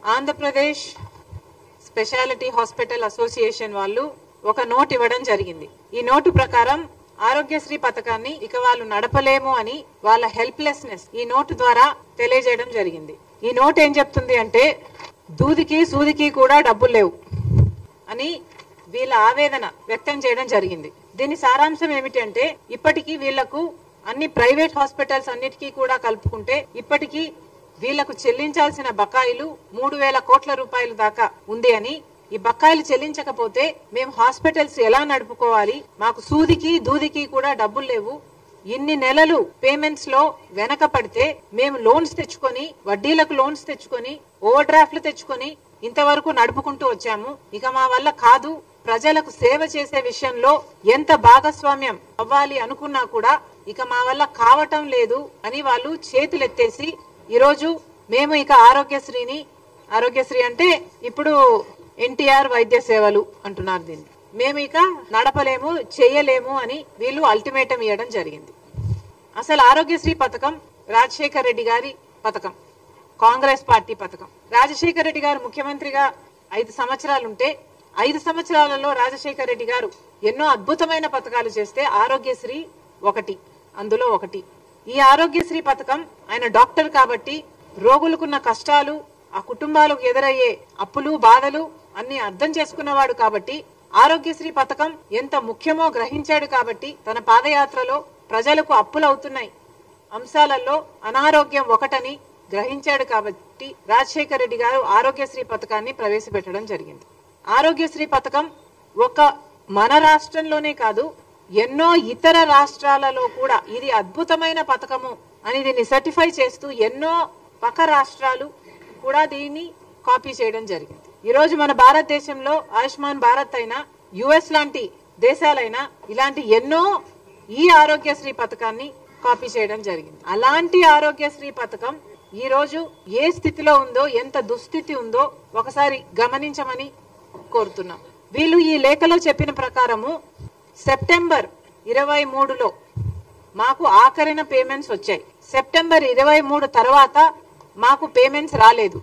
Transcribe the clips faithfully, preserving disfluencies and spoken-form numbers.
Andhra Pradesh speciality hospital association వాళ్ళు ఒక note ఇవ్వడం జరిగింది. ఈ నోటు ప్రకారం ఆరోగ్యశ్రీ పథకాన్ని ఇక వాళ్ళు నడపలేము అని వాళ్ళ హెల్ప్లెస్నెస్ ఈ నోటు ద్వారా తెలియజేయడం జరిగింది. ఈ నోట్ ఏం చెప్తుంది అంటే దూదికి సూదికి కూడా డబ్బులు లేవు అని వీళ్ళ ఆవేదన వ్యక్తం చేయడం జరిగింది. దీని సారాంశం ఏమిటంటే ఇప్పటికీ వీళ్లకు అన్ని ప్రైవేట్ హాస్పిటల్స్ అన్నిటికీ కూడా కలుపుకుంటే ఇప్పటికీ వీళ్లకు చెల్లించాల్సిన బకాయిలు మూడు వేల కోట్ల రూపాయల దాకా ఉంది అని, ఈ బకాయిలు చెల్లించకపోతే మేము హాస్పిటల్స్ ఎలా నడుపుకోవాలి, మాకు సూదికి దూదికి కూడా డబ్బులు లేవు, ఇన్ని నెలలు పేమెంట్స్ లో వెనక పడితే మేము లోన్స్ తెచ్చుకొని వడ్డీలకు లోన్స్ తెచ్చుకొని ఓవర్ డ్రాఫ్ట్లు తెచ్చుకొని ఇంతవరకు నడుపుకుంటూ వచ్చాము, ఇక మా వల్ల కాదు, ప్రజలకు సేవ చేసే విషయంలో ఎంత భాగస్వామ్యం అవ్వాలి అనుకున్నా కూడా ఇక మా వల్ల కావటం లేదు అని వాళ్ళు చేతులెత్తేసి ఈరోజు మేము ఇక ఆరోగ్యశ్రీని ఆరోగ్యశ్రీ అంటే ఇప్పుడు ఎన్టీఆర్ వైద్య సేవలు అంటున్నారు, దీన్ని మేము ఇక నడపలేము చేయలేము అని వీళ్ళు అల్టిమేటం ఇవ్వడం జరిగింది. అసలు ఆరోగ్యశ్రీ పథకం రాజశేఖర్ రెడ్డి గారి పథకం, కాంగ్రెస్ పార్టీ పథకం. రాజశేఖర్ రెడ్డి గారు ముఖ్యమంత్రిగా ఐదు సంవత్సరాలుంటే ఐదు సంవత్సరాలలో రాజశేఖర్ రెడ్డి గారు ఎన్నో అద్భుతమైన పథకాలు చేస్తే ఆరోగ్యశ్రీ ఒకటి అందులో ఒకటి. ఈ ఆరోగ్యశ్రీ పథకం ఆయన డాక్టర్ కాబట్టి రోగులకున్న కష్టాలు, ఆ కుటుంబాలకు ఎదురయ్యే అప్పులు బాధలు అన్ని అర్థం చేసుకున్నవాడు కాబట్టి ఆరోగ్యశ్రీ పథకం ఎంత ముఖ్యమో గ్రహించాడు కాబట్టి తన పాదయాత్రలో ప్రజలకు అప్పులు అవుతున్నాయి అంశాలలో అనారోగ్యం ఒకటని గ్రహించాడు కాబట్టి రాజశేఖర్ రెడ్డి గారు ఆరోగ్యశ్రీ పథకాన్ని ప్రవేశపెట్టడం జరిగింది. ఆరోగ్యశ్రీ పథకం ఒక మన రాష్ట్రంలోనే కాదు ఎన్నో ఇతర రాష్ట్రాలలో కూడా ఇది అద్భుతమైన పథకము అని దీన్ని సర్టిఫై చేస్తూ ఎన్నో పక్క రాష్ట్రాలు కూడా దీన్ని కాపీ చేయడం జరిగింది. ఈ రోజు మన భారతదేశంలో ఆయుష్మాన్ భారత్ అయినా యుఎస్ లాంటి దేశాలైనా ఇలాంటి ఎన్నో ఈ ఆరోగ్యశ్రీ పథకాన్ని కాపీ చేయడం జరిగింది. అలాంటి ఆరోగ్యశ్రీ పథకం ఈ రోజు ఏ స్థితిలో ఉందో, ఎంత దుస్థితి ఉందో ఒకసారి గమనించమని కోరుతున్నాం. వీళ్ళు ఈ లేఖలో చెప్పిన ప్రకారము సెప్టెంబర్ ఇరవై మూడులో మాకు ఆఖరిన పేమెంట్స్ వచ్చాయి. సెప్టెంబర్ ఇరవై మూడు తర్వాత మాకు పేమెంట్స్ రాలేదు.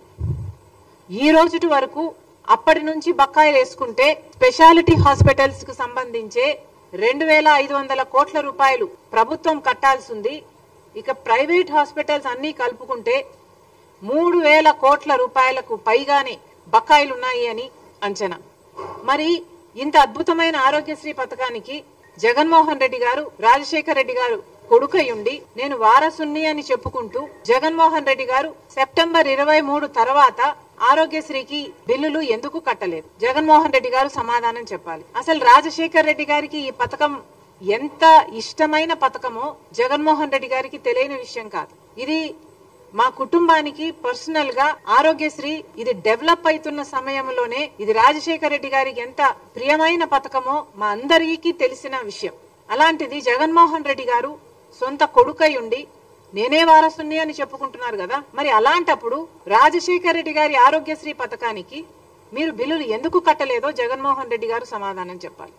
ఈ రోజుటి వరకు అప్పటి నుంచి బకాయిలు వేసుకుంటే స్పెషాలిటీ హాస్పిటల్స్ కు సంబంధించే రెండు వేల ఐదు వందల కోట్ల రూపాయలు ప్రభుత్వం కట్టాల్సి ఉంది. ఇక ప్రైవేట్ హాస్పిటల్స్ అన్ని కలుపుకుంటే మూడు వేల కోట్ల రూపాయలకు పైగానే బకాయిలున్నాయి అని అంచనా. మరి ఇంత అద్భుతమైన ఆరోగ్యశ్రీ పథకానికి జగన్మోహన్ రెడ్డి గారు రాజశేఖర్ రెడ్డి గారు కొడుకయుండి నేను వారసుని అని చెప్పుకుంటూ జగన్మోహన్ రెడ్డి గారు సెప్టెంబర్ ఇరవై మూడు తర్వాత ఆరోగ్యశ్రీకి బిల్లులు ఎందుకు కట్టలేదు? జగన్మోహన్ రెడ్డి గారు సమాధానం చెప్పాలి. అసలు రాజశేఖర్ రెడ్డి గారికి ఈ పథకం ఎంత ఇష్టమైన పథకమో జగన్మోహన్ రెడ్డి గారికి తెలియని విషయం కాదు. ఇది మా కుటుంబానికి పర్సనల్ గా ఆరోగ్యశ్రీ ఇది డెవలప్ అవుతున్న సమయంలోనే ఇది రాజశేఖర్ రెడ్డి గారికి ఎంత ప్రియమైన పథకమో మా అందరికీ తెలిసిన విషయం. అలాంటిది జగన్మోహన్ రెడ్డి గారు సొంత కొడుకై ఉండి నేనే వారసుని అని చెప్పుకుంటున్నారు కదా. మరి అలాంటప్పుడు రాజశేఖర్ రెడ్డి గారి ఆరోగ్యశ్రీ పథకానికి మీరు బిల్లులు ఎందుకు కట్టలేదో జగన్మోహన్ రెడ్డి గారు సమాధానం చెప్పాలి.